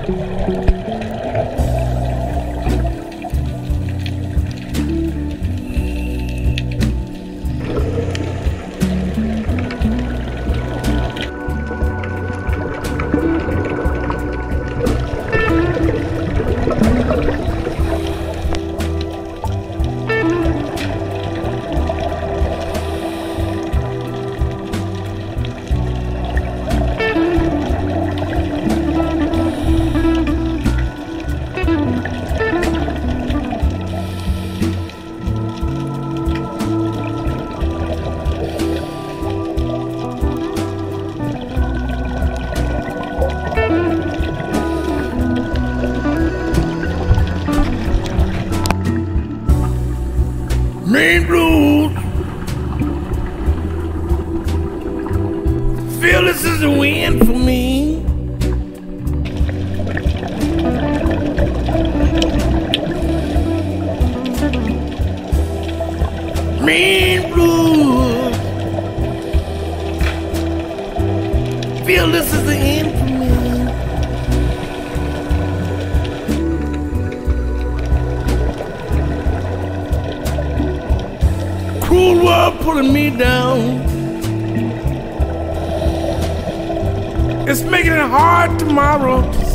Main blues. Feel this is a win for me. Main blues. Feel this is the end for me. Cruel world pulling me down. It's making it hard tomorrow to